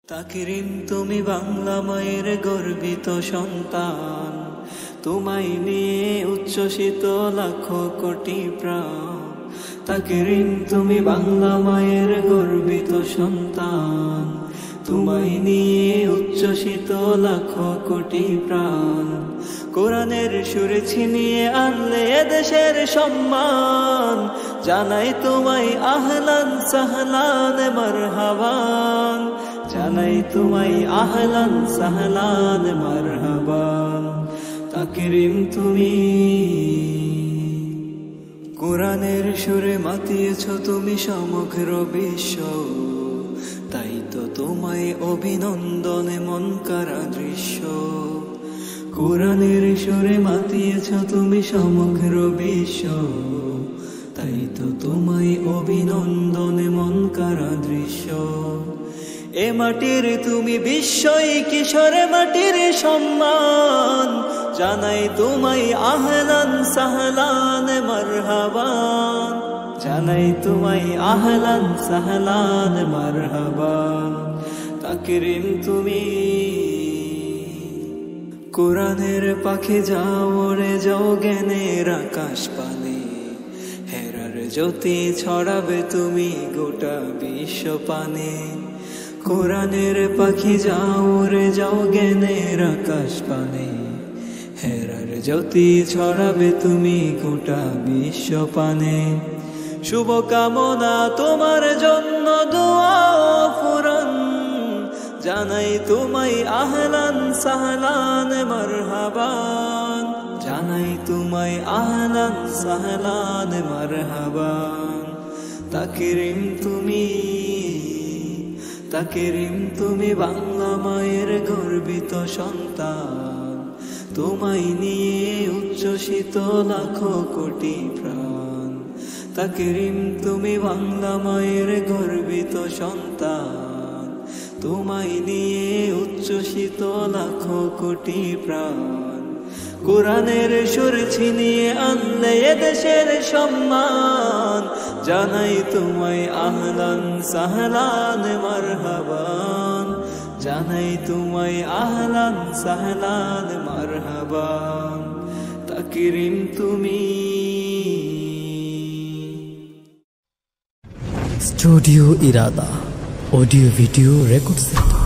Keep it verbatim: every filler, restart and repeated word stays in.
তাকরিম তুমি বাংলা মায়ের গর্বিত সন্তান, তোমায় নিয়ে উচ্ছ্বসিত লাখো কোটি প্রাণ। তাকরিম তুমি বাংলা মায়ের গর্বিত সন্তান, তোমায় নিয়ে উচ্ছ্বসিত লাখো কোটি প্রাণ। কোরআনের সুরে ছিনিয়ে আনলে এদেশের সম্মান, জানাই তোমায় আহলান সাহলান মারহাবান, জানাই তোমায় আহলান সাহলান মারহাবান। তাকরিম তুমি কোরআনের সুরে মাতিয়েছ তুমি সমগ্র বিশ্ব, তাই তো তোমায় অভিনন্দনে মন কারা দৃশ্য। কোরআনের সুরে মাতিয়েছ তুমি সমগ্র বিশ্ব, তাই তো তোমায় অভিনন্দনে মন কারা দৃশ্য। এ মাটির তুমি বিশ্বই কিশোরে মাটির সম্মান, জানাই তোমায় আহলান সাহলান মারহাবান, জানাই তোমায় আহলান সাহলান মারহাবান। তাকরিম তুমি কোরআনের পাখি যাও ওরে যাও জ্ঞানের আকাশ পানে, হেরার জ্যোতি ছড়াবে তুমি গোটা বিশ্ব পানে। কোরআনের পাখি যাও রে যাও জ্ঞানের আকাশ পানে, হেরার জ্যোতি ছড়াবে তুমি গোটা বিশ্ব পানে। শুভকামনা তোমার জন্য দোয়া ফুরান, জানাই তোমায় আহলান সাহলান মারহাবান, জানাই তোমায় আহলান সাহলান মারহাবান। তাকরিম তুমি তাকরিম তুমি বাংলা মায়ের গর্বিত সন্তান, তোমায় নিয়ে উচ্ছ্বসিত লাখো কোটি প্রাণ। তাকরিম তুমি বাংলা মায়ের গর্বিত সন্তান, তোমায় নিয়ে উচ্ছ্বসিত লাখো কোটি প্রাণ। কোরআনের সুর ছিনিয়ে আনলে এদেশের সম্মান, জানাই তোমায় আহলান সাহলান মারহাবান, জানাই তোমায় আহলান সাহলান মারহাবান। তাকরিম তুমি স্টুডিও ইরাদা অডিও ভিডিও রেকর্ড সেন্টার।